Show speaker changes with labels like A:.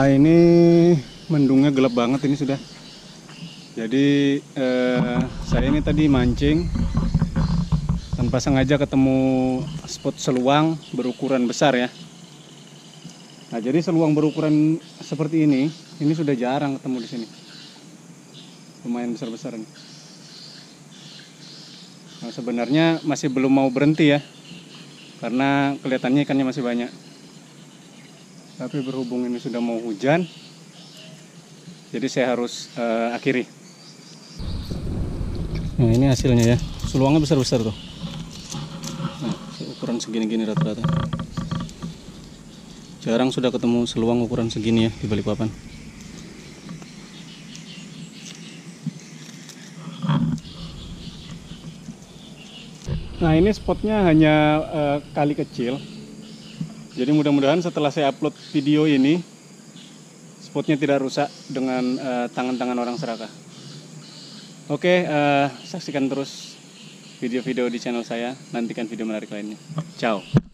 A: Nah, ini mendungnya gelap banget ini sudah. Jadi saya ini tadi mancing, tanpa sengaja ketemu spot seluang berukuran besar ya. Nah, jadi seluang berukuran seperti ini sudah jarang ketemu di sini. Lumayan besar-besar nih. Nah, sebenarnya masih belum mau berhenti ya, karena kelihatannya ikannya masih banyak. Tapi berhubung ini sudah mau hujan, jadi saya harus akhiri. Nah, ini hasilnya ya, seluangnya besar-besar tuh. Nah, ukuran segini-gini rata-rata. Jarang sudah ketemu seluang ukuran segini ya di Balikpapan. Nah, ini spotnya hanya kali kecil. Jadi mudah-mudahan setelah saya upload video ini, spotnya tidak rusak dengan tangan-tangan orang serakah. Oke, saksikan terus video-video di channel saya. Nantikan video menarik lainnya. Ciao.